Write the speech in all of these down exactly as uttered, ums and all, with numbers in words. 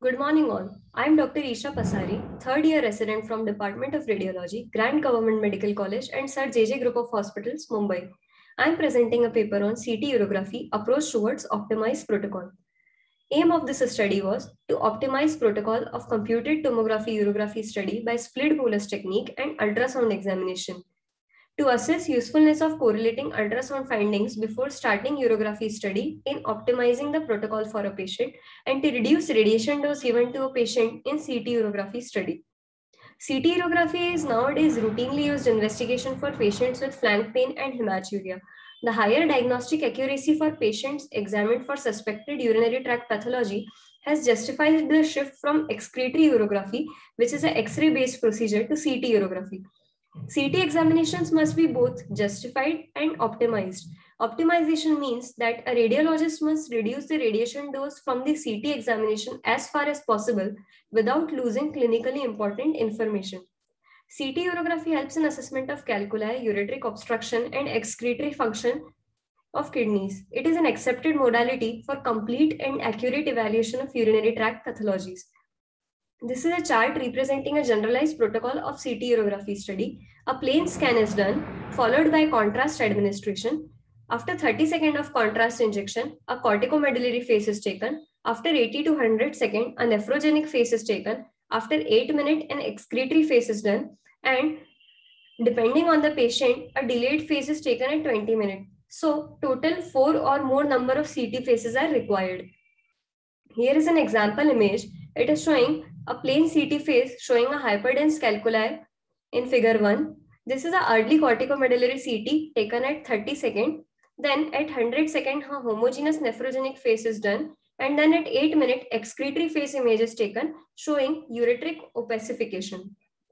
Good morning all. I am Doctor Isha Pasari, third year resident from Department of Radiology, Grand Government Medical College and Sir J J Group of Hospitals, Mumbai. I am presenting a paper on C T urography approach towards optimized protocol. Aim of this study was to optimize protocol of computed tomography urography study by split bolus technique and ultrasound examination. To assess usefulness of correlating ultrasound findings before starting urography study in optimizing the protocol for a patient and to reduce radiation dose given to a patient in C T urography study. C T urography is nowadays routinely used investigation for patients with flank pain and hematuria. The higher diagnostic accuracy for patients examined for suspected urinary tract pathology has justified the shift from excretory urography, which is an X-ray based procedure, to C T urography. C T examinations must be both justified and optimized. Optimization means that a radiologist must reduce the radiation dose from the C T examination as far as possible without losing clinically important information. C T urography helps in assessment of calculi, ureteric obstruction, and excretory function of kidneys. It is an accepted modality for complete and accurate evaluation of urinary tract pathologies. This is a chart representing a generalized protocol of C T urography study. A plain scan is done, followed by contrast administration. After thirty seconds of contrast injection, a corticomedullary phase is taken. After eighty to one hundred seconds, a nephrogenic phase is taken. After eight minutes, an excretory phase is done. And depending on the patient, a delayed phase is taken at twenty minutes. So, total four or more number of C T phases are required. Here is an example image. It is showing a plain C T phase showing a hyperdense calculi in figure one. This is a early corticomedullary C T taken at thirty seconds. Then at one hundred seconds, a homogeneous nephrogenic phase is done. And then at eight minutes, excretory phase image is taken showing ureteric opacification.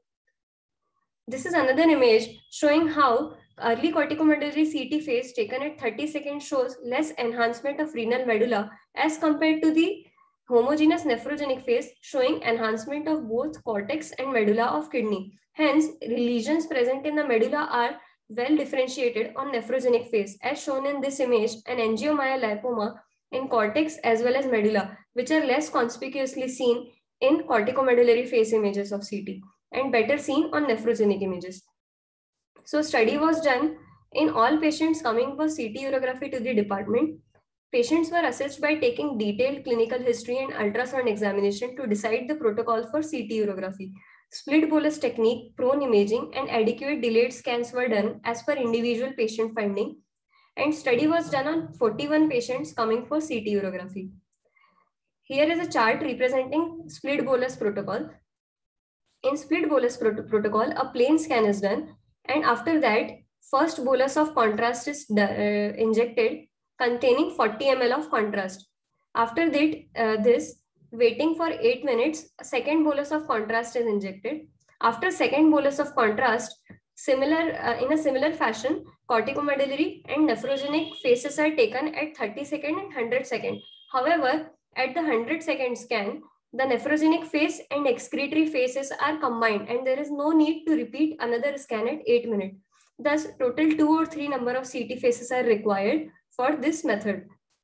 This is another image showing how early corticomedullary C T phase taken at thirty seconds shows less enhancement of renal medulla as compared to the homogeneous nephrogenic phase showing enhancement of both cortex and medulla of kidney. Hence, lesions present in the medulla are well differentiated on nephrogenic phase, as shown in this image, an angiomyolipoma in cortex as well as medulla, which are less conspicuously seen in corticomedullary phase images of C T and better seen on nephrogenic images. So, study was done in all patients coming for C T urography to the department. Patients were assessed by taking detailed clinical history and ultrasound examination to decide the protocol for C T urography. Split bolus technique, prone imaging, and adequate delayed scans were done as per individual patient finding. And study was done on forty-one patients coming for C T urography. Here is a chart representing split bolus protocol. In split bolus prot protocol, a plain scan is done, and after that, first bolus of contrast is uh, injected containing forty milliliters of contrast. After that, uh, this, waiting for eight minutes, a second bolus of contrast is injected. After second bolus of contrast, similar uh, in a similar fashion, corticomedullary and nephrogenic phases are taken at thirty seconds and one hundred seconds. However, at the one hundred second scan, the nephrogenic phase and excretory phases are combined and there is no need to repeat another scan at eight minutes. Thus, total two or three number of C T phases are required for this method.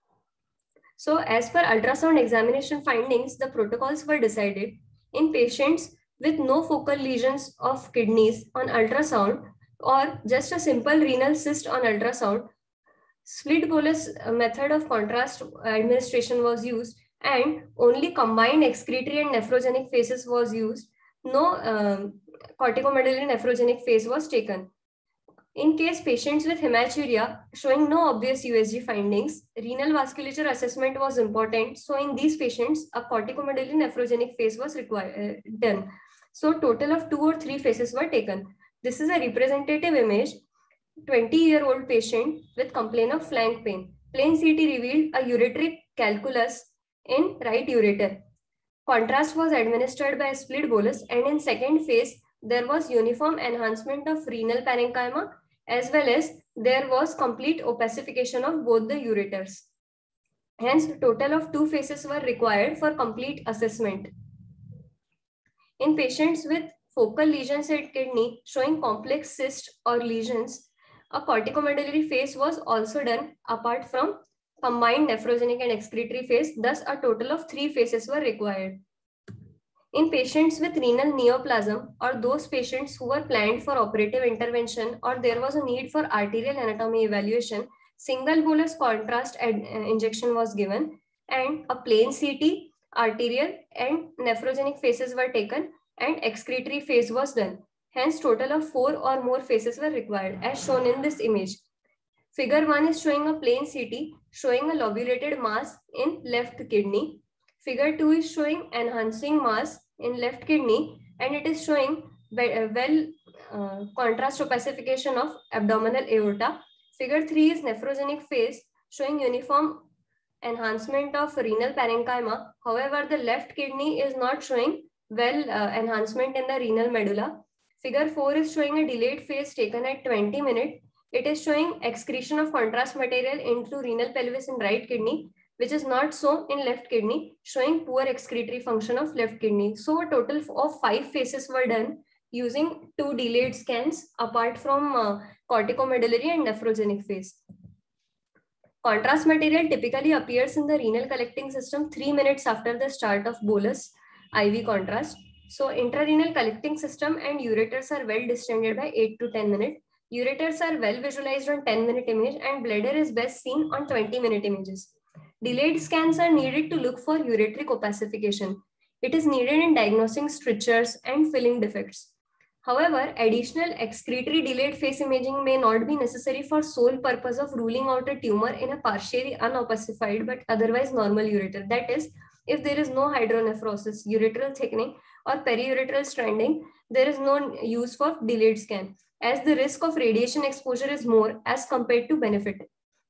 So, as per ultrasound examination findings, the protocols were decided in patients with no focal lesions of kidneys on ultrasound or just a simple renal cyst on ultrasound. Split bolus method of contrast administration was used and only combined excretory and nephrogenic phases was used. No um, corticomedullary nephrogenic phase was taken. In case patients with hematuria showing no obvious U S G findings, renal vasculature assessment was important. So in these patients, a corticomedullary nephrogenic phase was required uh, done. So total of two or three phases were taken. This is a representative image. twenty year old patient with complaint of flank pain. Plain C T revealed a ureteric calculus in right ureter. Contrast was administered by a split bolus, and in second phase, there was uniform enhancement of renal parenchyma as well as there was complete opacification of both the ureters. Hence, total of two phases were required for complete assessment. In patients with focal lesions at kidney showing complex cyst or lesions, a corticomedullary phase was also done apart from combined nephrogenic and excretory phase. Thus, a total of three phases were required. In patients with renal neoplasm or those patients who were planned for operative intervention or there was a need for arterial anatomy evaluation, single bolus contrast injection was given and a plain C T, arterial and nephrogenic phases were taken and excretory phase was done. Hence, total of four or more phases were required as shown in this image. Figure one is showing a plain C T showing a lobulated mass in left kidney. Figure two is showing enhancing mass in left kidney and it is showing well uh, contrast opacification of abdominal aorta. Figure three is nephrogenic phase showing uniform enhancement of renal parenchyma. However, the left kidney is not showing well uh, enhancement in the renal medulla. Figure four is showing a delayed phase taken at twenty minutes. It is showing excretion of contrast material into renal pelvis in right kidney, which is not so in left kidney, showing poor excretory function of left kidney. So a total of five phases were done using two delayed scans apart from uh, corticomedullary and nephrogenic phase. Contrast material typically appears in the renal collecting system three minutes after the start of bolus I V contrast. So intrarenal collecting system and ureters are well distended by eight to ten minutes. Ureters are well visualized on ten minute image and bladder is best seen on twenty minute images. Delayed scans are needed to look for ureteric opacification. It is needed in diagnosing strictures and filling defects. However, additional excretory delayed phase imaging may not be necessary for sole purpose of ruling out a tumor in a partially unopacified but otherwise normal ureter. That is, if there is no hydronephrosis, ureteral thickening or periureteral stranding, there is no use for delayed scan, as the risk of radiation exposure is more as compared to benefit.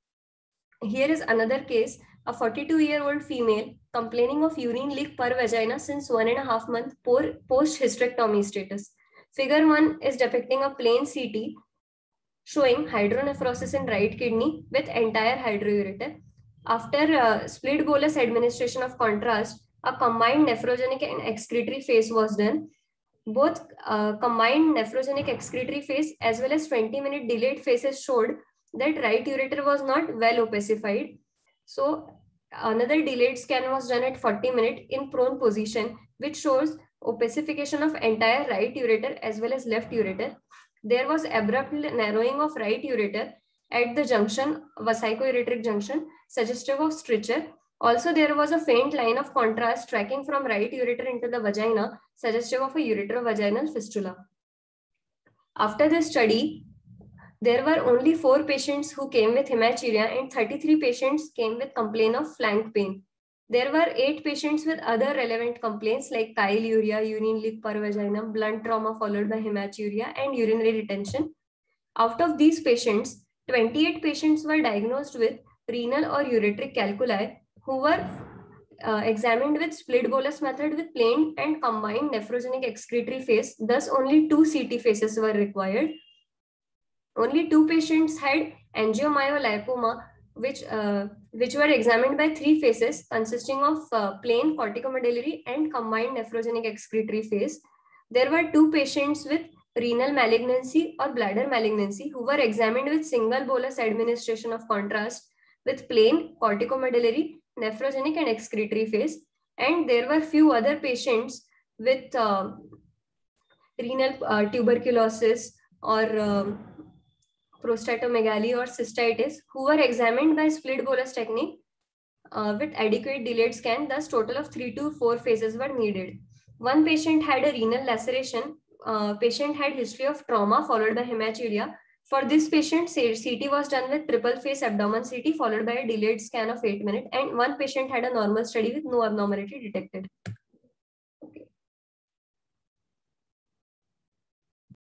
Here is another case, a forty-two year old female complaining of urine leak per vagina since one and a half month post hysterectomy status. Figure one is depicting a plain C T showing hydronephrosis in right kidney with entire hydroureter. After uh, split bolus administration of contrast, a combined nephrogenic and excretory phase was done. Both uh, combined nephrogenic excretory phase as well as twenty minute delayed phases showed that right ureter was not well opacified. So another delayed scan was done at forty minutes in prone position, which shows opacification of entire right ureter as well as left ureter. There was abrupt narrowing of right ureter at the junction, vesico-ureteric junction, suggestive of stricture. Also, there was a faint line of contrast tracking from right ureter into the vagina, suggestive of a ureterovaginal fistula. After this study, there were only four patients who came with hematuria and thirty-three patients came with complaint of flank pain. There were eight patients with other relevant complaints like chyluria, urine leak per vagina, blunt trauma followed by hematuria, and urinary retention. Out of these patients, twenty-eight patients were diagnosed with renal or ureteric calculi who were uh, examined with split bolus method with plain and combined nephrogenic excretory phase. Thus, only two C T phases were required. Only two patients had angiomyolipoma, which, uh, which were examined by three phases consisting of uh, plain corticomedullary and combined nephrogenic excretory phase. There were two patients with renal malignancy or bladder malignancy who were examined with single bolus administration of contrast with plain corticomedullary, nephrogenic and excretory phase. And there were few other patients with uh, renal uh, tuberculosis or um, prostatomegaly or cystitis who were examined by split bolus technique uh, with adequate delayed scan. Thus, total of three to four phases were needed. One patient had a renal laceration. Uh, patient had history of trauma followed by hematuria. For this patient, C T was done with triple phase abdomen C T followed by a delayed scan of eight minutes, and one patient had a normal study with no abnormality detected.